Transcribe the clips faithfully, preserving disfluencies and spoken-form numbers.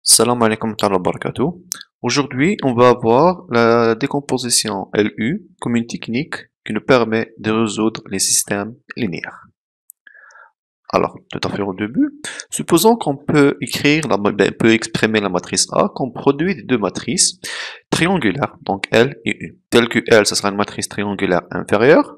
Salam alaikum wa rahmatullahi wa barakatuh. Aujourd'hui, on va voir la décomposition L U comme une technique qui nous permet de résoudre les systèmes linéaires. Alors, tout à fait au début, supposons qu'on peut écrire, la, ben, peut exprimer la matrice A comme produit de deux matrices triangulaires, donc L et U. Tel que L, ce sera une matrice triangulaire inférieure,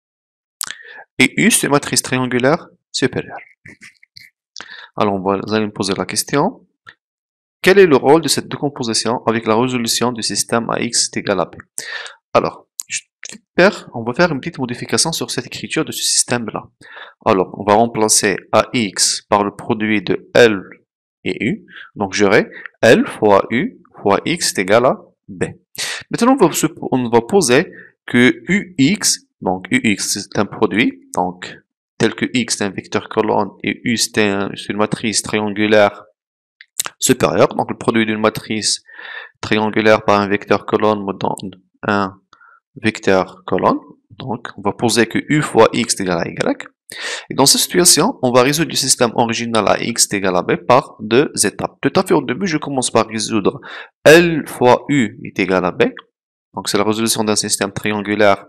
et U, c'est une matrice triangulaire supérieure. Alors, on va, vous allez me poser la question. Quel est le rôle de cette décomposition avec la résolution du système A x est égal à B? Alors, on va faire une petite modification sur cette écriture de ce système-là. Alors, on va remplacer A x par le produit de L et U. Donc, j'aurai L fois U fois x est égal à B. Maintenant, on va, on va poser que U x, donc U x c'est un produit, donc tel que x est un vecteur colonne et U c'est un, une matrice triangulaire supérieur. Donc le produit d'une matrice triangulaire par un vecteur colonne me donne un vecteur colonne. Donc on va poser que U fois x est égal à y. Et dans cette situation, on va résoudre le système original à x est égal à b par deux étapes. Tout à fait au début, je commence par résoudre L fois U est égal à b. Donc c'est la résolution d'un système triangulaire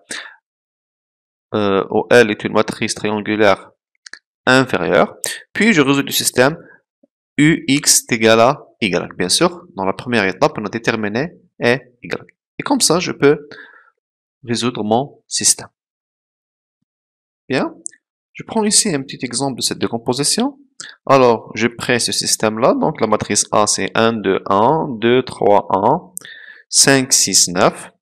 euh, où L est une matrice triangulaire inférieure. Puis je résous le système U x est égal à y. Bien sûr, dans la première étape, on a déterminé et y. Et comme ça, je peux résoudre mon système. Bien. Je prends ici un petit exemple de cette décomposition. Alors, je prends ce système-là. Donc, la matrice A, c'est un, deux, un, deux, trois, un, cinq, six, neuf.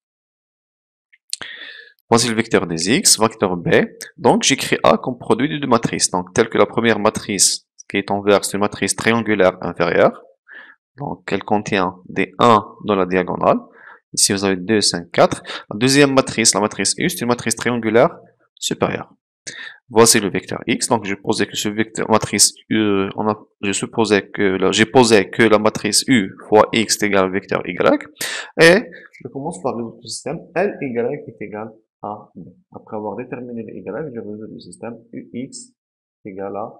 Voici le vecteur des x, vecteur B. Donc, j'écris A comme produit de deux matrices. Donc, tel que la première matrice qui est en vert, c'est une matrice triangulaire inférieure. Donc, elle contient des un dans la diagonale. Ici, vous avez deux, cinq, quatre. La deuxième matrice, la matrice U, c'est une matrice triangulaire supérieure. Voici le vecteur X. Donc, j'ai posé que ce vecteur matrice U, on a, j'ai supposé que, j'ai posé que la matrice U fois X est égal au vecteur Y. Et je commence par résoudre le système L Y est égal à B. Après avoir déterminé le Y, je résous le système U X est égal à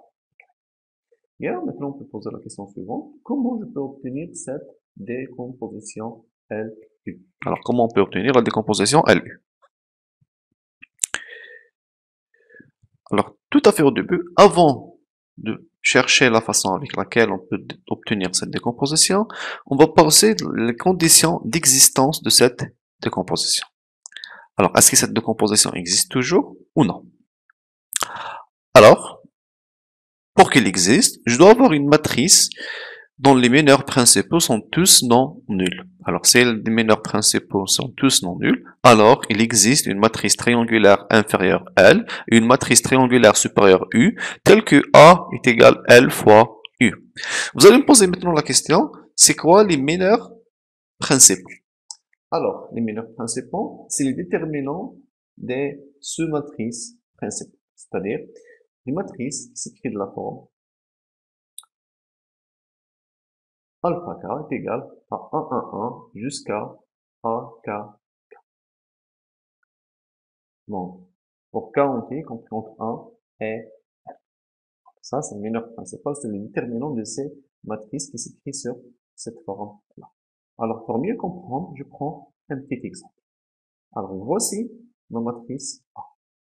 Bien, maintenant on peut poser la question suivante. Comment je peux obtenir cette décomposition L U? Alors, comment on peut obtenir la décomposition L U? Alors, tout à fait au début, avant de chercher la façon avec laquelle on peut obtenir cette décomposition, on va poser les conditions d'existence de cette décomposition. Alors, est-ce que cette décomposition existe toujours ou non? Alors, pour qu'elle existe, je dois avoir une matrice dont les mineurs principaux sont tous non nuls. Alors, si les mineurs principaux sont tous non nuls, alors il existe une matrice triangulaire inférieure L et une matrice triangulaire supérieure U, telle que A est égal à L fois U. Vous allez me poser maintenant la question, c'est quoi les mineurs principaux? Alors, les mineurs principaux, c'est les déterminants des sous-matrices principales, c'est-à-dire les matrices qui s'écrivent de la forme alpha k est égal à un, un, un jusqu'à A K K. Donc, pour K entier, compris entre un et L. Ça, c'est le mineur principal, c'est le déterminant de ces matrices qui s'écrit sur cette forme-là. Alors, pour mieux comprendre, je prends un petit exemple. Alors, voici ma matrice A.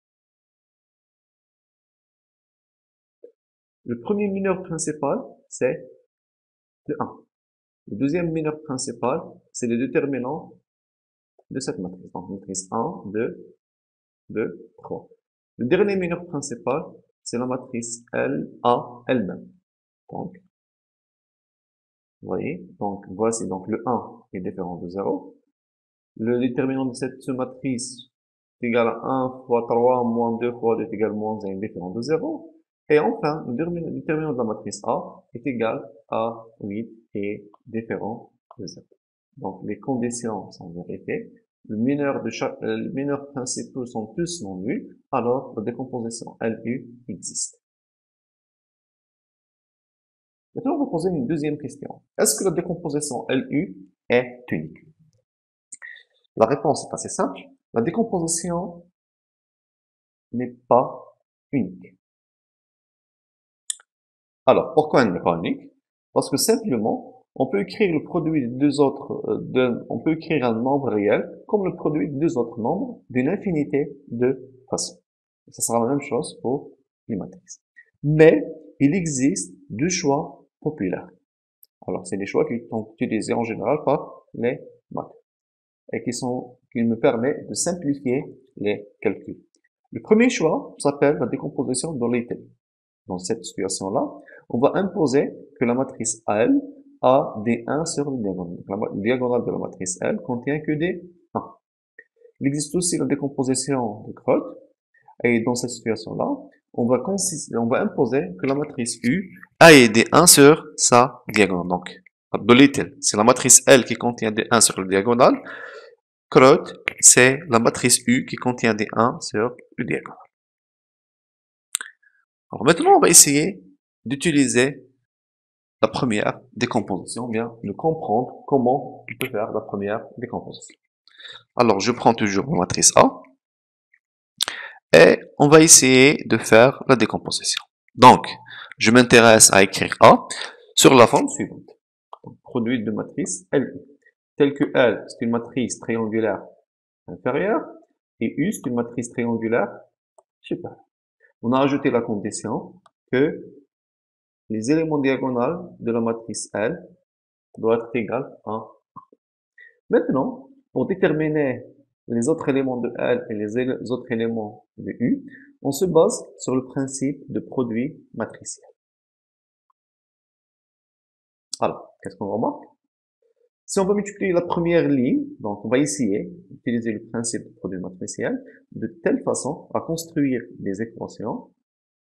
Le premier mineur principal, c'est le un. Le deuxième mineur principal, c'est le déterminant de cette matrice. Donc, matrice un, deux, deux, trois. Le dernier mineur principal, c'est la matrice L A elle-même. Donc, vous voyez, donc voici donc le un est différent de zéro. Le déterminant de cette matrice est égal à un fois trois moins deux fois deux est égal à moins un différent de zéro. Et enfin, le déterminant de la matrice A est égal à huit et différent de zéro. Donc, les conditions sont vérifiées. Le mineur de chaque, euh, les mineurs principaux sont tous non nuls, alors la décomposition L U existe. Maintenant, on va poser une deuxième question. Est-ce que la décomposition L U est unique? La réponse est assez simple. La décomposition n'est pas unique. Alors, pourquoi elle n'est pas unique? Parce que simplement, on peut écrire le produit de deux autres, euh, de, on peut écrire un nombre réel comme le produit de deux autres nombres d'une infinité de façons. Ça sera la même chose pour les matrices. Mais il existe deux choix populaires. Alors, c'est des choix qui sont utilisés en général par les maths et qui sont, qui me permettent de simplifier les calculs. Le premier choix s'appelle la décomposition de Little. Dans cette situation-là, on va imposer que la matrice L a des un sur le diagonale. Donc, la diagonale de la matrice L contient que des un. Il existe aussi la décomposition de Groth. Et dans cette situation-là, on va, on va imposer que la matrice U a des un sur sa diagonale. Donc, de Little, c'est la matrice L qui contient des un sur le diagonale. Groth, c'est la matrice U qui contient des un sur le diagonale. Alors maintenant, on va essayer d'utiliser la première décomposition, bien de comprendre comment on peut faire la première décomposition. Alors, je prends toujours la matrice A et on va essayer de faire la décomposition. Donc, je m'intéresse à écrire A sur la forme suivante. Donc, produit de matrice L U. Tel que L, c'est une matrice triangulaire inférieure et U, c'est une matrice triangulaire supérieure. On a ajouté la condition que les éléments diagonaux de la matrice L doivent être égaux à un. Maintenant, pour déterminer les autres éléments de L et les autres éléments de U, on se base sur le principe de produit matriciel. Alors, qu'est-ce qu'on remarque? Si on va multiplier la première ligne, donc on va essayer d'utiliser le principe de produit matriciel de telle façon à construire des équations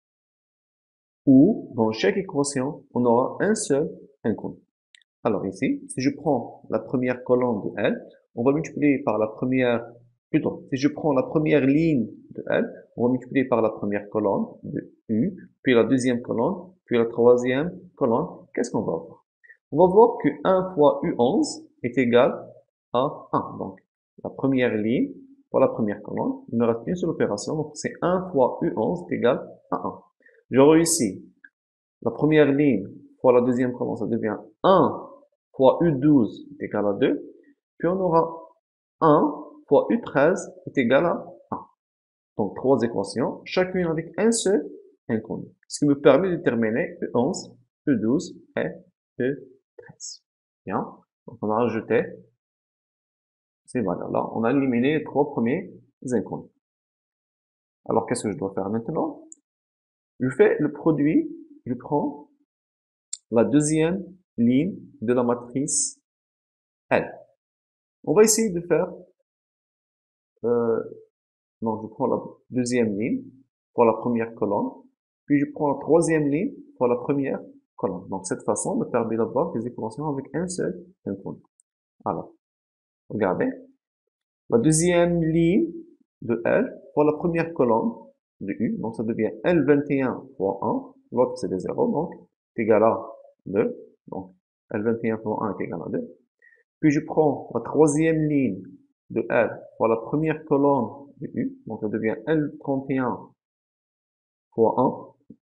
où, dans chaque équation, on aura un seul inconnu. Alors ici, si je prends la première colonne de L, on va multiplier par la première, plutôt, si je prends la première ligne de L, on va multiplier par la première colonne de U, puis la deuxième colonne, puis la troisième colonne. Qu'est-ce qu'on va voir? On va voir que un fois U onze est égal à un. Donc, la première ligne pour la première colonne, il me reste une seule opération, donc c'est un fois U onze est égal à un. J'aurai ici la première ligne fois la deuxième colonne, ça devient un fois U douze est égal à deux. Puis on aura un fois U treize est égal à un. Donc trois équations, chacune avec un seul inconnu. Ce qui me permet de déterminer U onze, U douze et U treize. Bien. Donc on a rajouté ces valeurs-là. On a éliminé les trois premiers inconnus. Alors qu'est-ce que je dois faire maintenant? Je fais le produit, je prends la deuxième ligne de la matrice L. On va essayer de faire, euh, non, je prends la deuxième ligne pour la première colonne, puis je prends la troisième ligne pour la première colonne. Donc cette façon me permet d'avoir des équations avec un seul inconnu. Alors, regardez, la deuxième ligne de L pour la première colonne de U, donc ça devient L vingt et un fois un, l'autre c'est des zéros, donc c'est égal à deux, donc L vingt et un fois un est égal à deux. Puis je prends la troisième ligne de L pour la première colonne de U, donc ça devient L trente et un fois un,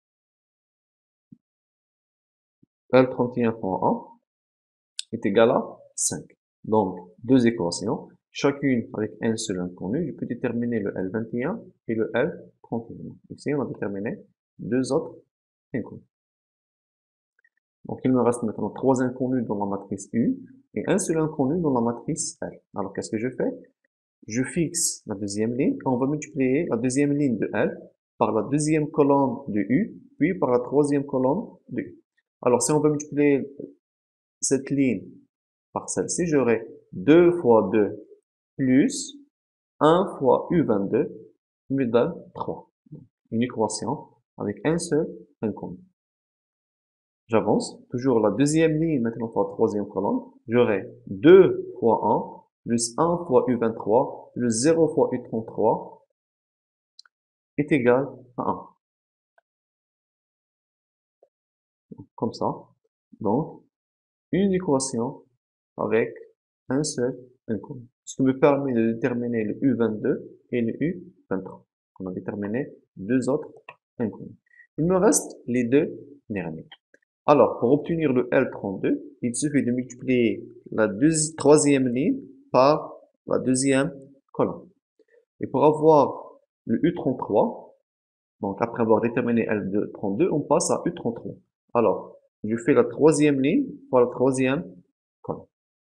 L trente et un fois un est égal à cinq. Donc, deux équations, chacune avec un seul inconnu. Je peux déterminer le L vingt et un et le L trente et un. Ici, on a déterminé deux autres inconnus. Donc, il me reste maintenant trois inconnus dans la matrice U et un seul inconnu dans la matrice L. Alors, qu'est-ce que je fais? Je fixe la deuxième ligne et on va multiplier la deuxième ligne de L par la deuxième colonne de U, puis par la troisième colonne de U. Alors, si on va multiplier cette ligne par celle-ci, j'aurai deux fois deux plus un fois U vingt-deux me donne trois. Une équation avec un seul inconnu. J'avance, toujours la deuxième ligne maintenant pour la troisième colonne, j'aurai deux fois un plus un fois U vingt-trois plus zéro fois U trente-trois est égal à un. Comme ça. Donc, une équation avec un seul inconnu. Ce qui me permet de déterminer le U vingt-deux et le U vingt-trois. On a déterminé deux autres inconnus. Il me reste les deux derniers. Alors, pour obtenir le L trente-deux, il suffit de multiplier la deuxi- troisième ligne par la deuxième colonne. Et pour avoir le U trente-trois, donc après avoir déterminé L trente-deux, on passe à U trente-trois. Alors, je fais la troisième ligne par la troisième colonne.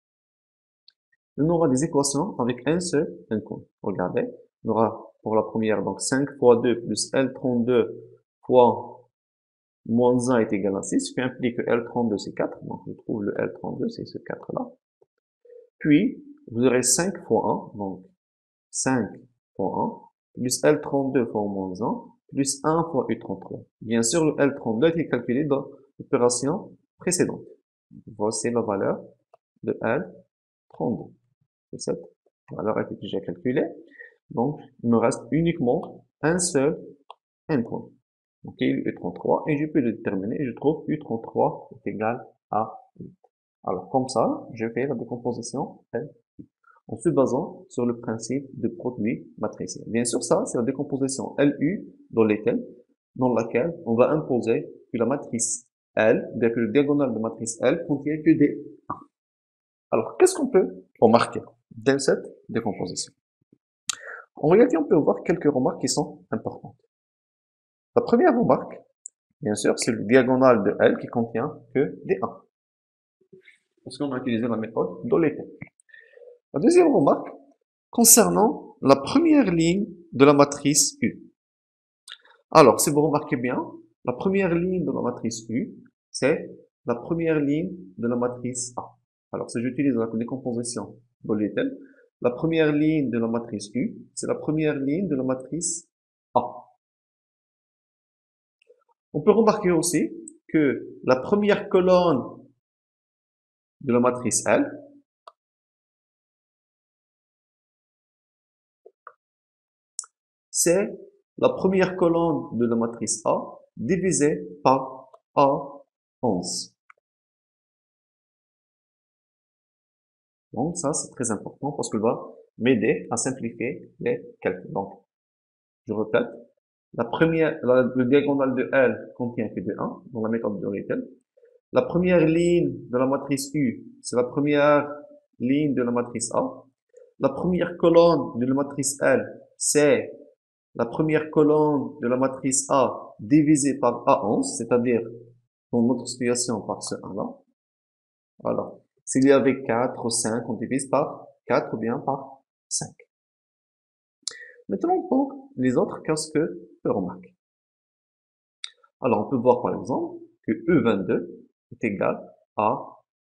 On aura des équations avec un seul inconnu. Regardez, on aura pour la première, donc cinq fois deux plus L trente-deux fois moins un est égal à six, ce qui implique que L trente-deux c'est quatre, donc je trouve le L trente-deux, c'est ce quatre là. Puis, vous aurez cinq fois un, donc cinq fois un, plus L trente-deux fois moins un, plus un fois U trente-trois. Bien sûr, le L trente-deux a été calculé dans l'opération précédente. Voici la valeur de L trente-deux. Cette valeur a été déjà calculée. Donc, il me reste uniquement un seul inconnu. Donc, il y a U trente-trois, et je peux le déterminer, et je trouve U trente-trois est égal à huit. Alors, comme ça, je fais la décomposition L U, en se basant sur le principe de produit matriciel. Bien sûr, ça, c'est la décomposition L U dans l'étel, dans laquelle on va imposer que la matrice L, bien que le diagonale de matrice L contient que des un. Alors, qu'est-ce qu'on peut remarquer dans cette décomposition? En réalité, on peut voir quelques remarques qui sont importantes. La première remarque, bien sûr, c'est le diagonale de L qui contient que des un. Parce qu'on a utilisé la méthode d'Oletten. La deuxième remarque, concernant la première ligne de la matrice U. Alors, si vous remarquez bien, la première ligne de la matrice U, c'est la première ligne de la matrice A. Alors, si j'utilise la décomposition d'Oletten, la première ligne de la matrice U, c'est la première ligne de la matrice A. On peut remarquer aussi que la première colonne de la matrice L, c'est la première colonne de la matrice A divisée par A onze. Donc ça, c'est très important parce qu'il va m'aider à simplifier les calculs. Donc, je répète, la première, la, le diagonale de L contient que de un dans la méthode de Rietel. La première ligne de la matrice U, c'est la première ligne de la matrice A. La première colonne de la matrice L, c'est la première colonne de la matrice A divisée par A onze, c'est-à-dire dans notre situation par ce un là. Alors, s'il y avait quatre ou cinq, on divise par quatre ou bien par cinq. Maintenant, pour les autres, qu'est-ce que on peut remarquer? Alors, on peut voir par exemple que E vingt-deux est égal à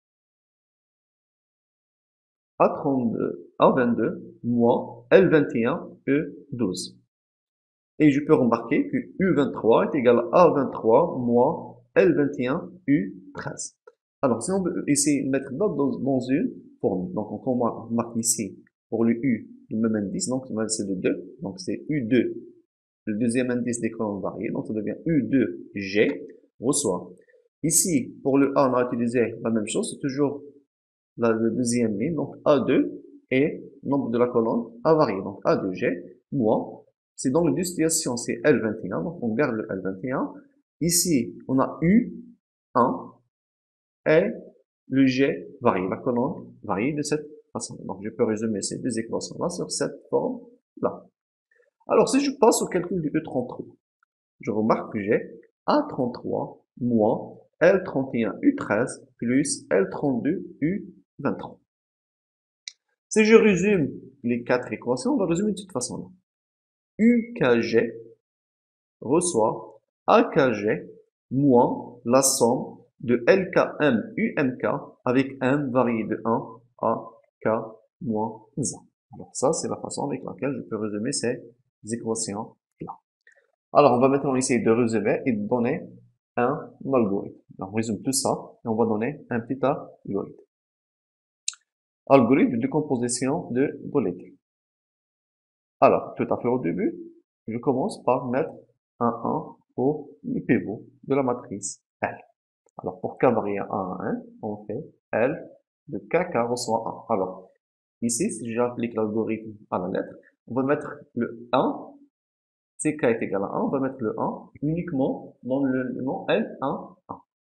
A trente-deux, A vingt-deux moins L vingt et un, E douze. Et je peux remarquer que U vingt-trois est égal à A vingt-trois moins L vingt et un, U treize. Alors, si on veut essayer de mettre dans, dans une formule, donc on marque ici pour le U le même indice, donc c'est le deux, donc c'est U deux, le deuxième indice des colonnes variées, donc ça devient U deux G, reçoit. Ici, pour le A, on a utilisé la même chose, c'est toujours la, la deuxième ligne, donc A deux et nombre de la colonne A varié, donc A deux G, moins, c'est dans les deux situations, c'est L vingt et un, donc on garde le L vingt et un. Ici, on a U un et le G varie, la colonne varie de cette façon. Donc, je peux résumer ces deux équations-là sur cette forme-là. Alors, si je passe au calcul du E trente-trois, je remarque que j'ai A trente-trois moins L trente et un U treize plus L trente-deux U vingt-trois. Si je résume les quatre équations, on va résumer de cette façon-là. U K G reçoit A K G moins la somme de L K M U M K avec M varié de un à K moins un. Alors ça, c'est la façon avec laquelle je peux résumer ces équations-là. Alors, on va maintenant essayer de résumer et de donner un algorithme. Alors, on résume tout ça et on va donner un petit algorithme. Algorithme de décomposition de Boléty. Alors, tout à fait au début, je commence par mettre un un au pivot de la matrice L. Alors, pour K varié à un à un, on fait L de K, K reçoit un. Alors, ici, si j'applique l'algorithme à la lettre, on va mettre le un, si K est égal à un, on va mettre le un uniquement dans le nom L un, un.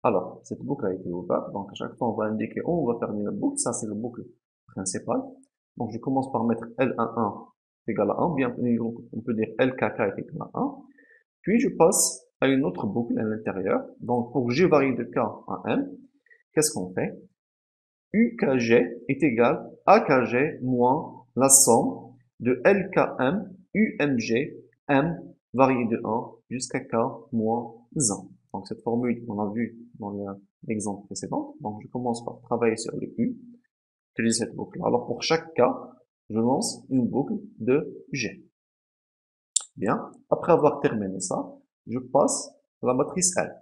Alors, cette boucle a été ouverte, donc à chaque fois, on va indiquer où on va fermer la boucle. Ça, c'est la boucle principale. Donc, je commence par mettre L un un égale à un, bien, on peut dire L K K est égal à un. Puis, je passe à une autre boucle à l'intérieur. Donc, pour G varié de K à M, qu'est-ce qu'on fait? U K G est égal à K G moins la somme de L K M U M G M varié de un jusqu'à K moins un. Donc, cette formule, on a vu dans l'exemple précédent. Donc, je commence par travailler sur le U, utiliser cette boucle. Alors, pour chaque K, je lance une boucle de G. Bien. Après avoir terminé ça, je passe à la matrice L.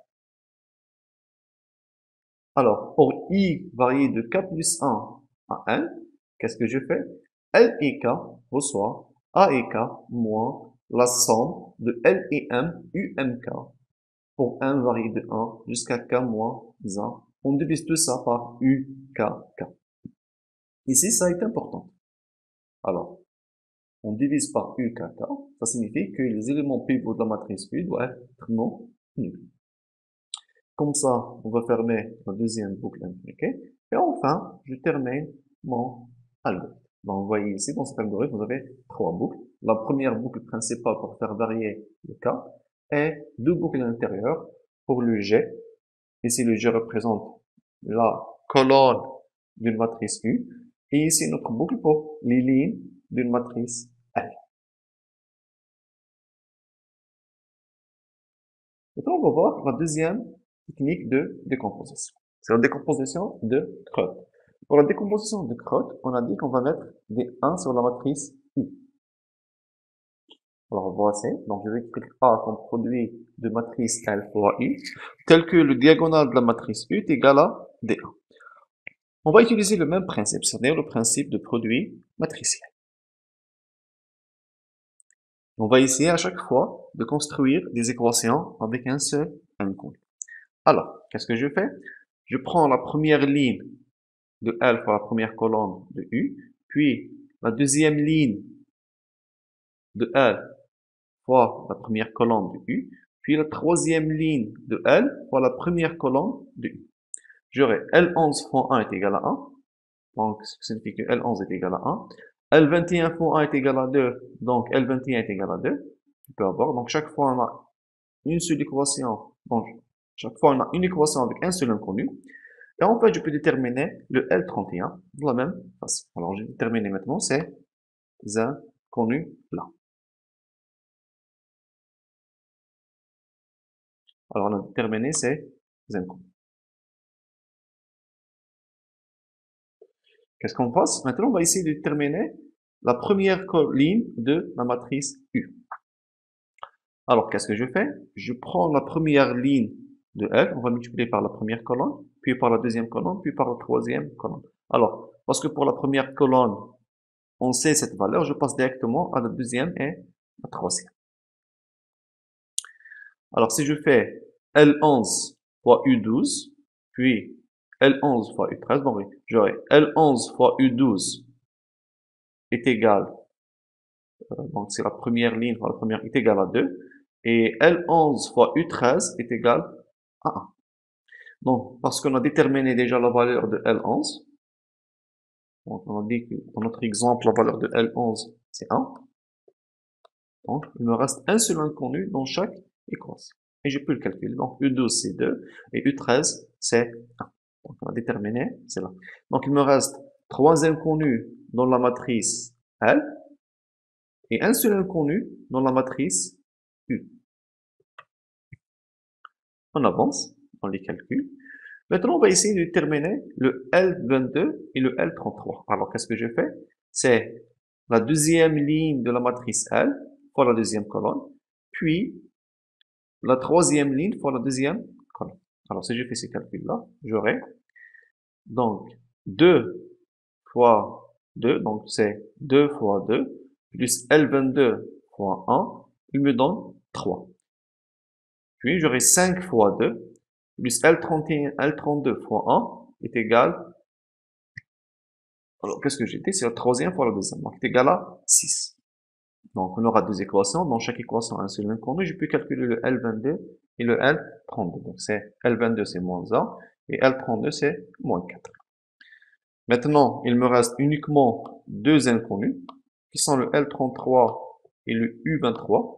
Alors, pour I varié de K plus un à N, qu'est-ce que je fais? L et K reçoit A et K moins la somme de L et M U M K pour N varié de un jusqu'à K moins un. On divise tout ça par U K K. Ici, ça est important. Alors, on divise par U K K. Ça signifie que les éléments pivots de la matrice U doivent être non nuls. Comme ça, on va fermer la deuxième boucle impliquée. Et enfin, je termine mon algorithme. Donc, vous voyez ici, dans cet algorithme, vous avez trois boucles. La première boucle principale pour faire varier le K et deux boucles à l'intérieur pour le G. Ici, le G représente la colonne d'une matrice U. Et ici, notre boucle pour les lignes d'une matrice L. Maintenant, on va voir la deuxième technique de décomposition. C'est la décomposition de Crotts. Pour la décomposition de Crotts, on a dit qu'on va mettre des un sur la matrice U. Alors voici, donc je vais écrire A comme produit de matrice L fois U, tel que le diagonale de la matrice U est égal à D un. On va utiliser le même principe, c'est-à-dire le principe de produit matriciel. On va essayer à chaque fois de construire des équations avec un seul inconnu. Alors, qu'est-ce que je fais? Je prends la première ligne de L fois la première colonne de U, puis la deuxième ligne de L fois la première colonne de U, puis la troisième ligne de L fois la première colonne de U. J'aurai L onze fois un est égal à un, donc ce qui signifie que L onze est égal à un. L vingt et un fois un est égal à deux, donc L vingt et un est égal à deux. Tu peux avoir, donc chaque fois on a une seule équation, donc chaque fois on a une équation avec un seul inconnu. Et en fait, je peux déterminer le L trente et un de la même façon. Alors, je vais déterminer maintenant ces inconnus-là. Alors, on a déterminé ces inconnus. Qu'est-ce qu'on passe? Maintenant, on va essayer de déterminer la première ligne de la matrice U. Alors, qu'est-ce que je fais? Je prends la première ligne de L, on va multiplier par la première colonne, puis par la deuxième colonne, puis par la troisième colonne. Alors, parce que pour la première colonne, on sait cette valeur, je passe directement à la deuxième et la troisième. Alors, si je fais L onze fois U douze, puis L onze fois U treize, donc j'aurai L onze fois U douze est égal, euh, donc c'est la première ligne fois la première est égal à deux, et L onze fois U treize est égal à un. Donc, parce qu'on a déterminé déjà la valeur de L onze, donc on a dit que dans notre exemple, la valeur de L onze, c'est un. Donc, il me reste un seul inconnu dans chaque équation. Et je peux le calculer. Donc, U douze, c'est deux, et U treize, c'est un. Donc, on a déterminé, c'est là. Donc, il me reste trois inconnus dans la matrice L, et un seul inconnu dans la matrice U. On avance dans les calculs. Maintenant, on va essayer de déterminer le L vingt-deux et le L trente-trois. Alors, qu'est-ce que je fais? C'est la deuxième ligne de la matrice L fois la deuxième colonne, puis la troisième ligne fois la deuxième colonne. Alors, si je fais ces calculs-là, j'aurai donc deux fois deux, donc c'est deux fois deux, plus L vingt-deux fois un, il me donne trois. Puis j'aurai cinq fois deux, plus L trente et un, L trente-deux fois un est égal, alors qu'est-ce que j'ai dit? C'est la troisième fois la deuxième, donc est égal à six. Donc on aura deux équations, dans chaque équation un seul inconnu, je peux calculer le L vingt-deux et le L trente-deux. Donc c'est L vingt-deux c'est moins un et L trente-deux c'est moins quatre. Maintenant, il me reste uniquement deux inconnus qui sont le L trente-trois et le U vingt-trois.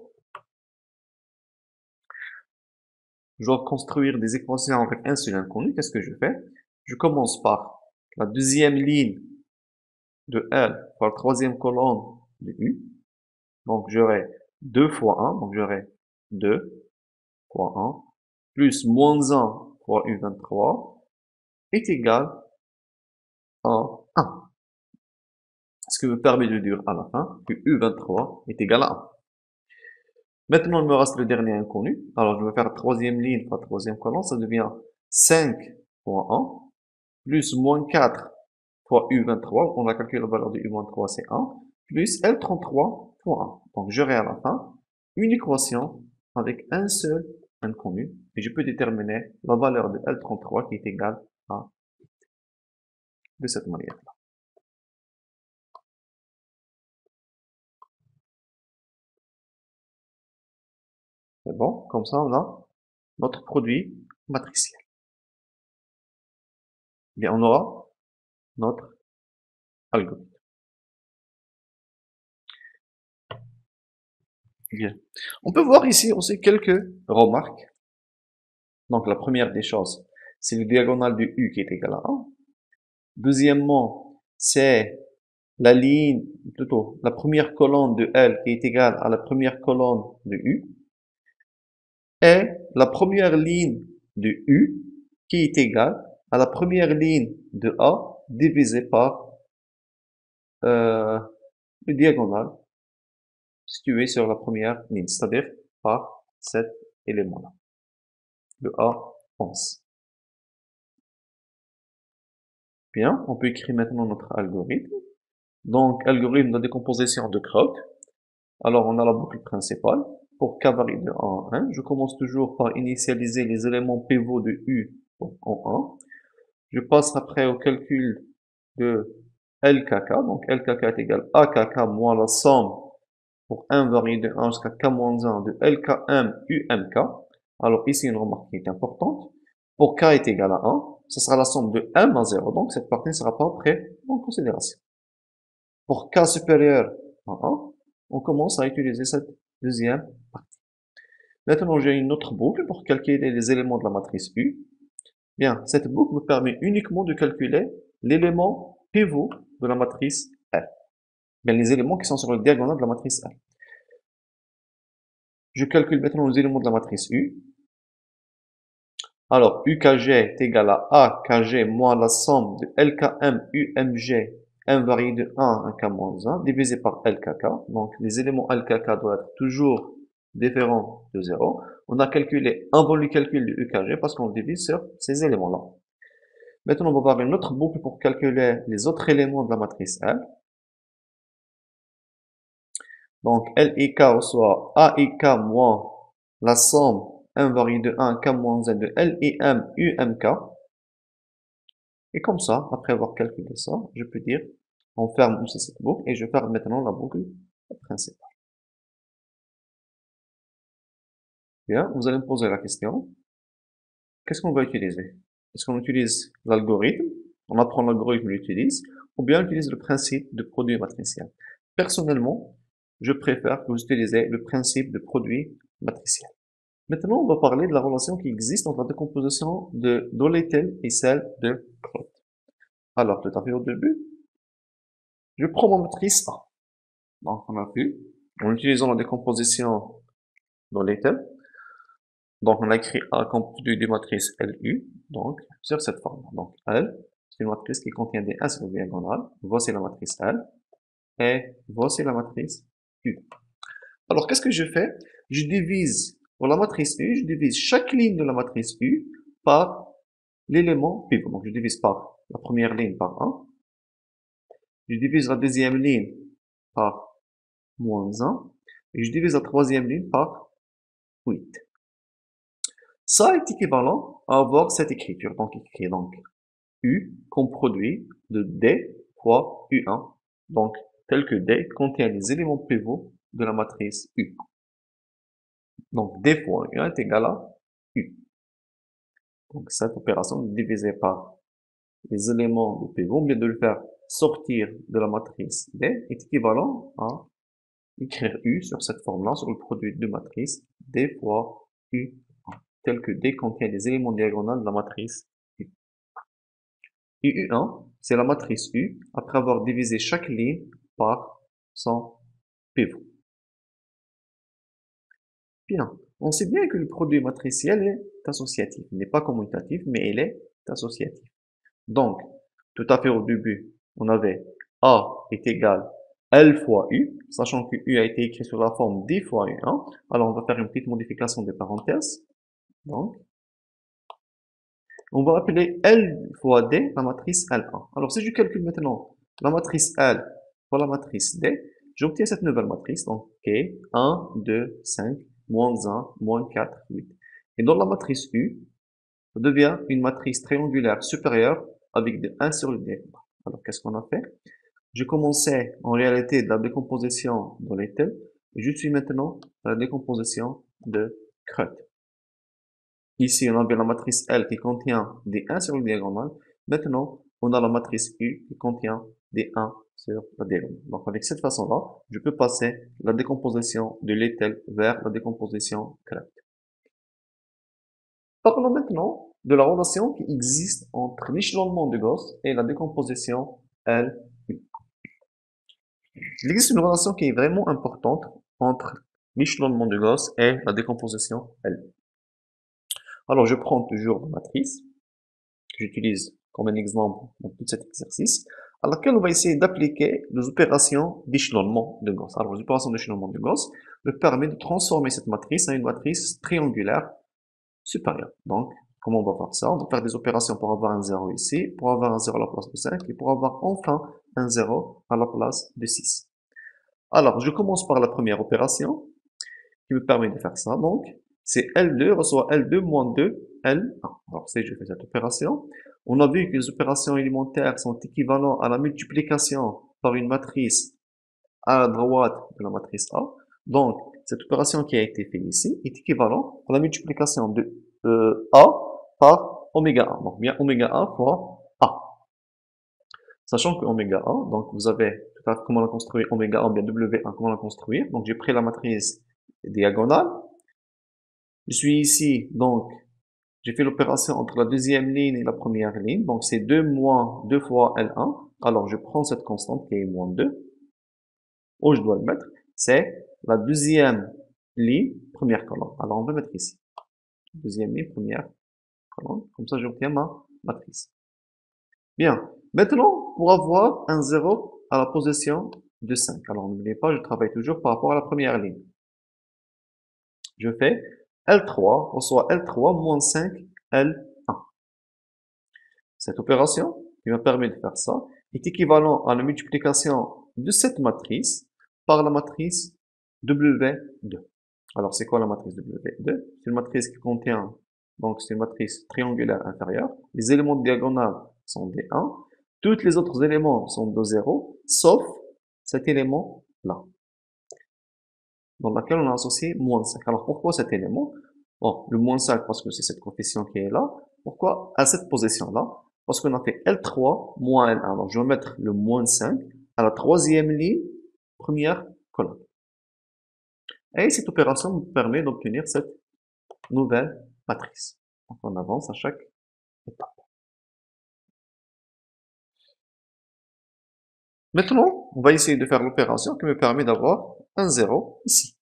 Je dois construire des équations avec un seul inconnu. Qu'est-ce que je fais? Je commence par la deuxième ligne de L par la troisième colonne de U. Donc j'aurai deux fois un, donc j'aurai deux fois un, plus moins un fois U vingt-trois est égal à un. Ce qui me permet de dire à la fin que U vingt-trois est égal à un. Maintenant, il me reste le dernier inconnu. Alors, je vais faire la troisième ligne fois troisième colonne. Ça devient cinq fois un, plus moins quatre fois U vingt-trois. On a calculé la valeur de U vingt-trois, c'est un, plus L trente-trois fois un. Donc, j'aurai à la fin une équation avec un seul inconnu. Et je peux déterminer la valeur de L trente-trois qui est égale à de cette manière-là. C'est bon, comme ça on a notre produit matriciel. Bien, on aura notre algorithme. Bien. On peut voir ici aussi quelques remarques. Donc la première des choses, c'est le diagonale de U qui est égal à un. Deuxièmement, c'est la ligne, plutôt la première colonne de L qui est égale à la première colonne de U. Et la première ligne de U qui est égale à la première ligne de A divisé par euh, le diagonale situé sur la première ligne, c'est-à-dire par cet élément-là, le A onze. Bien, on peut écrire maintenant notre algorithme. Donc, algorithme de décomposition de Krog. Alors, on a la boucle principale. Pour k varie de un en un, je commence toujours par initialiser les éléments pivots de U en un. Je passe après au calcul de L K K. Donc, L K K est égal à K K moins la somme pour un varié de un jusqu'à K moins un de L K M U M K. Alors, ici, une remarque qui est importante. Pour K est égal à un, ce sera la somme de M à zéro. Donc, cette partie ne sera pas prise en considération. Pour K supérieur à un, on commence à utiliser cette deuxième partie. Maintenant, j'ai une autre boucle pour calculer les éléments de la matrice U. Bien, cette boucle me permet uniquement de calculer l'élément pivot de la matrice L. Bien, les éléments qui sont sur le diagonale de la matrice L. Je calcule maintenant les éléments de la matrice U. Alors, U K G est égal à A K G moins la somme de L K M U M G, M varié de un à K moins un, divisé par L K K. Donc, les éléments L K K doivent être toujours différents de zéro. On a calculé un volume calcul de U K G parce qu'on divise sur ces éléments-là. Maintenant, on va voir une autre boucle pour calculer les autres éléments de la matrice L. Donc, L I K reçoit A I K moins la somme M varié de un à K moins un de L I M U M K. Et comme ça, après avoir calculé ça, je peux dire, on ferme aussi cette boucle et je ferme maintenant la boucle principale. Bien, vous allez me poser la question, qu'est-ce qu'on va utiliser? Est-ce qu'on utilise l'algorithme? On apprend l'algorithme, on l'utilise, ou bien on utilise le principe de produit matriciel? Personnellement, je préfère que vous utilisez le principe de produit matriciel. Maintenant, on va parler de la relation qui existe entre la décomposition de Doolittle et celle de Claude. Alors, tout à fait au début, je prends ma matrice A. Donc, on a vu, en utilisant la décomposition Doolittle, donc on a écrit A comme produit des matrices L U, donc sur cette forme. Donc L, c'est une matrice qui contient des un sur le diagonale. Voici la matrice L, et voici la matrice U. Alors, qu'est-ce que je fais? Je divise, pour la matrice U, je divise chaque ligne de la matrice U par l'élément pivot. Donc, je divise par la première ligne par un. Je divise la deuxième ligne par moins un. Et je divise la troisième ligne par huit. Ça est équivalent à avoir cette écriture. Donc, écrit donc U comme produit de D fois U un. Donc, tel que D contient les éléments pivots de la matrice U. Donc, D fois U un est égal à U. Donc cette opération divisée par les éléments de pivot, ou bien de le faire sortir de la matrice D, est équivalent à écrire U sur cette forme-là, sur le produit de matrice D fois U, tel que D contient les éléments diagonaux de la matrice U. Et U un, c'est la matrice U après avoir divisé chaque ligne par son pivot. Bien, on sait bien que le produit matriciel est associatif. Il n'est pas commutatif, mais il est associatif. Donc, tout à fait au début, on avait A est égal L fois U, sachant que U a été écrit sous la forme D fois U un. Alors, on va faire une petite modification des parenthèses. Donc, on va appeler L fois D la matrice L un. Alors, si je calcule maintenant la matrice L fois la matrice D, j'obtiens cette nouvelle matrice, donc K, un, deux, cinq, moins un, moins quatre, huit. Et dans la matrice U, ça devient une matrice triangulaire supérieure avec de un sur le diagonale. Alors, qu'est-ce qu'on a fait? Je commençais en réalité de la décomposition dans les tels, et je suis maintenant à la décomposition de Kreutz. Ici, on avait la matrice L qui contient des un sur le diagonale. Maintenant, on a la matrice U qui contient des un sur la diagonale. Donc, avec cette façon-là, je peux passer la décomposition de l'étel vers la décomposition Kreutz. Parlons maintenant de la relation qui existe entre l'échelonnement de Gauss et la décomposition L U. Il existe une relation qui est vraiment importante entre l'échelonnement de Gauss et la décomposition L U. Alors, je prends toujours la matrice que j'utilise comme un exemple dans tout cet exercice, à laquelle on va essayer d'appliquer les opérations d'échelonnement de Gauss. Alors, les opérations d'échelonnement de Gauss me permettent de transformer cette matrice en une matrice triangulaire supérieure. Donc, comment on va faire ça? On va faire des opérations pour avoir un zéro ici, pour avoir un zéro à la place de cinq, et pour avoir enfin un zéro à la place de six. Alors, je commence par la première opération, qui me permet de faire ça. Donc, c'est L deux reçoit L deux moins deux L un. Alors, si je fais cette opération, on a vu que les opérations élémentaires sont équivalentes à la multiplication par une matrice à la droite de la matrice A. Donc, cette opération qui a été faite ici est équivalente à la multiplication de euh, A par oméga un. Donc, bien oméga un fois A. Sachant que oméga un, donc vous avez tout à fait comment la construire, oméga un, bien W un, comment la construire. Donc, j'ai pris la matrice diagonale. Je suis ici, donc, j'ai fait l'opération entre la deuxième ligne et la première ligne. Donc, c'est deux moins deux fois L un. Alors, je prends cette constante qui est moins deux. Où je dois le mettre, c'est la deuxième ligne, première colonne. Alors, on va mettre ici. Deuxième ligne, première colonne. Comme ça, j'obtiens ma matrice. Bien. Maintenant, pour avoir un zéro à la position de cinq. Alors, n'oubliez pas, je travaille toujours par rapport à la première ligne. Je fais L trois, reçoit L trois moins cinq L un. Cette opération, qui me permet de faire ça, est équivalent à la multiplication de cette matrice par la matrice W deux. Alors, c'est quoi la matrice W deux? C'est une matrice qui contient, donc c'est une matrice triangulaire inférieure. Les éléments diagonaux sont des un. Tous les autres éléments sont de zéro, sauf cet élément-là, dans laquelle on a associé moins cinq. Alors, pourquoi cet élément? Bon, le moins cinq, parce que c'est cette coefficient qui est là. Pourquoi à cette position-là? Parce qu'on a fait L trois moins L un. Donc, je vais mettre le moins cinq à la troisième ligne, première colonne. Et cette opération nous permet d'obtenir cette nouvelle matrice. Donc, on avance à chaque étape. Maintenant, on va essayer de faire l'opération qui me permet d'avoir un zéro ici.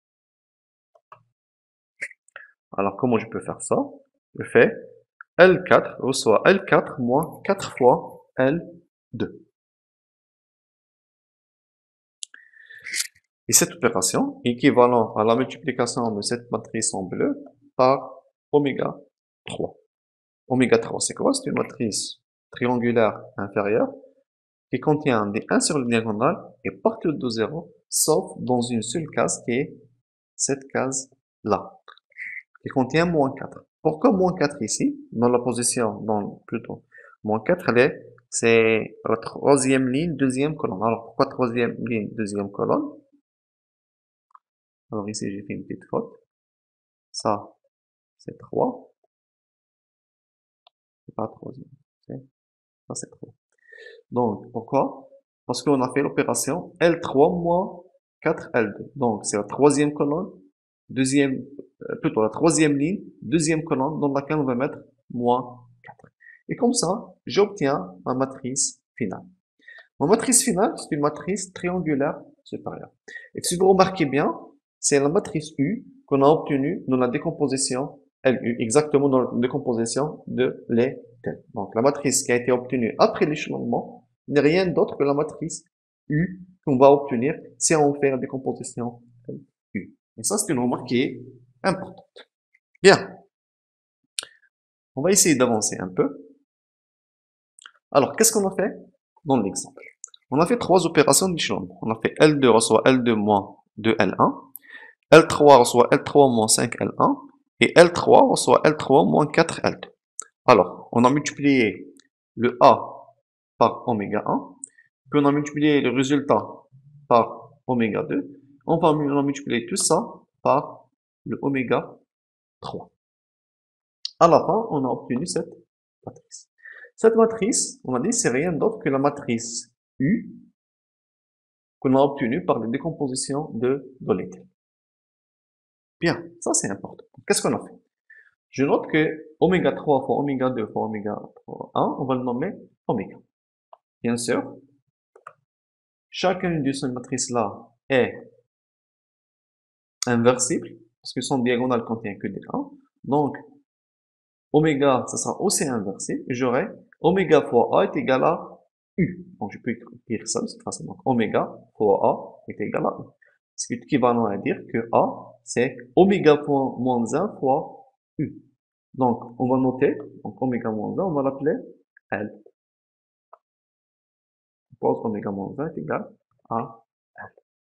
Alors, comment je peux faire ça? Je fais L quatre reçoit L quatre moins quatre fois L deux. Et cette opération est équivalente à la multiplication de cette matrice en bleu par oméga trois. Oméga trois, c'est quoi? C'est une matrice triangulaire inférieure qui contient des un sur le diagonale et partout de zéro, sauf dans une seule case qui est cette case-là, qui contient moins quatre. Pourquoi moins quatre ici? Dans la position, dans, plutôt, moins quatre, elle est, c'est la troisième ligne, deuxième colonne. Alors, pourquoi troisième ligne, deuxième colonne? Alors ici, j'ai fait une petite faute. Ça, c'est trois. C'est pas troisième. C'est, ça, c'est trois. Donc, pourquoi? Parce qu'on a fait l'opération L trois moins quatre L deux. Donc, c'est la troisième colonne, deuxième, euh, plutôt la troisième ligne, deuxième colonne dans laquelle on va mettre moins quatre. Et comme ça, j'obtiens ma matrice finale. Ma matrice finale, c'est une matrice triangulaire supérieure. Et si vous remarquez bien, c'est la matrice U qu'on a obtenue dans la décomposition L U, exactement dans la décomposition de l'étel. Donc, la matrice qui a été obtenue après l'échelonnement n'est rien d'autre que la matrice U qu'on va obtenir si on fait la décomposition L U. Et ça, c'est une remarque qui est importante. Bien. On va essayer d'avancer un peu. Alors, qu'est-ce qu'on a fait dans l'exemple? On a fait trois opérations d'échelonnement. On a fait L deux reçoit L deux moins deux L un, L trois reçoit L trois moins cinq L un, et L trois reçoit L trois moins quatre L deux. Alors, on a multiplié le A par oméga un, puis on a multiplié le résultat par oméga deux, on va on a multiplié tout ça par le oméga trois. À la fin, on a obtenu cette matrice. Cette matrice, on a dit, c'est rien d'autre que la matrice U qu'on a obtenue par la décomposition de, de l'étel. Bien, ça c'est important. Qu'est-ce qu'on a fait? Je note que oméga trois fois oméga deux fois oméga un, on va le nommer oméga. Bien sûr, chacune de ces matrices-là est inversible, parce que son diagonale contient que des un. Donc, oméga, ça sera aussi inversible, et j'aurai oméga fois A est égal à U. Donc, je peux écrire ça de cette façon. Donc, oméga fois A est égal à U. Ce qui est équivalent à dire que A, c'est oméga fois moins un fois U. Donc, on va noter, donc oméga moins un, on va l'appeler L. On pose oméga moins un est égal à L.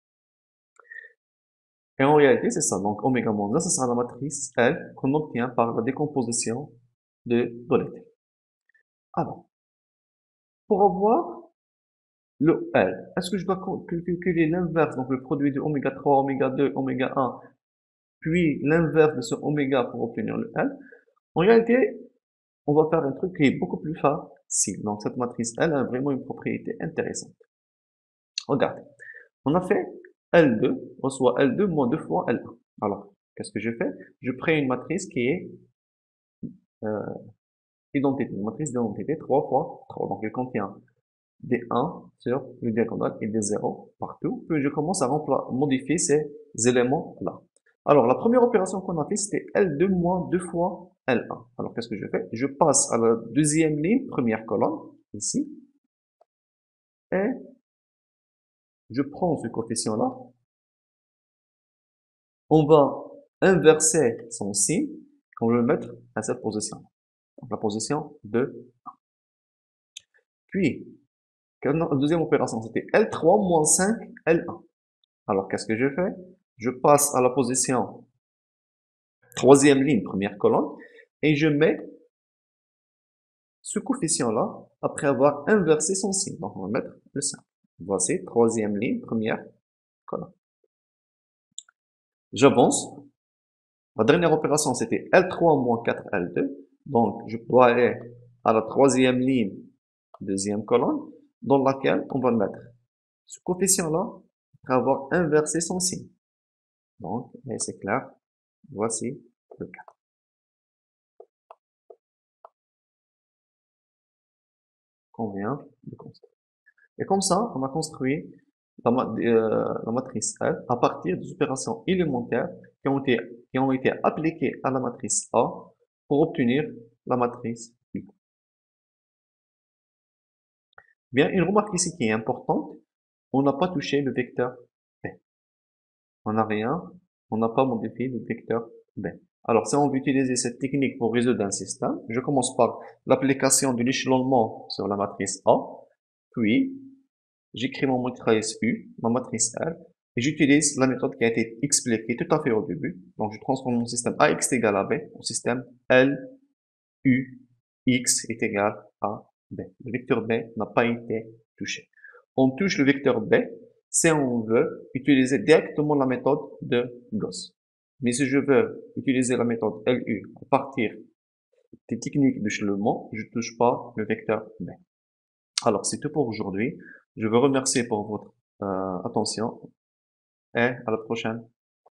Et en réalité, c'est ça. Donc, oméga moins un, ce sera la matrice L qu'on obtient par la décomposition de Doletti. Alors, pour avoir le L, est-ce que je dois calculer l'inverse, donc le produit de oméga trois, oméga deux, oméga un, puis l'inverse de ce oméga pour obtenir le L? En réalité, on va faire un truc qui est beaucoup plus facile. Donc, cette matrice L a vraiment une propriété intéressante. Regardez, on a fait L deux reçoit L deux moins deux fois L un. Alors, qu'est-ce que je fais? Je prends une matrice qui est euh, identité, une matrice d'identité trois fois trois. Donc, elle contient des un sur le diagonale et des zéro partout. Puis, je commence à modifier ces éléments-là. Alors, la première opération qu'on a fait, c'était L deux moins deux fois L un. Alors, qu'est-ce que je fais? Je passe à la deuxième ligne, première colonne, ici, et je prends ce coefficient-là. On va inverser son signe, on va le mettre à cette position. Donc, la position de un. Puis, la deuxième opération, c'était L trois moins cinq L un. Alors, qu'est-ce que je fais? Je passe à la position troisième ligne, première colonne, et je mets ce coefficient-là après avoir inversé son signe. Donc, on va mettre le cinq. Voici, troisième ligne, première colonne. J'avance. La dernière opération, c'était L trois moins quatre L deux. Donc, je dois aller à la troisième ligne, deuxième colonne, dans laquelle on va mettre ce coefficient-là après avoir inversé son signe. Donc, c'est clair. Voici le cas. Qu'on vient de construire. Et comme ça, on a construit la, euh, la matrice L à partir des opérations élémentaires qui ont été, qui ont été appliquées à la matrice A pour obtenir la matrice U. Bien, une remarque ici qui est importante, on n'a pas touché le vecteur B. On n'a rien, on n'a pas modifié le vecteur B. Alors, si on veut utiliser cette technique pour résoudre un système, je commence par l'application de l'échelonnement sur la matrice A, puis j'écris mon matrice U, ma matrice L, et j'utilise la méthode qui a été expliquée tout à fait au début. Donc, je transforme mon système A X est égal à B au système L, U, X est égal à B. Le vecteur B n'a pas été touché. On touche le vecteur B si on veut utiliser directement la méthode de Gauss. Mais si je veux utiliser la méthode L U à partir des techniques d'échelonnement, je ne touche pas le vecteur B. Alors, c'est tout pour aujourd'hui. Je vous remercie pour votre euh, attention et à la prochaine.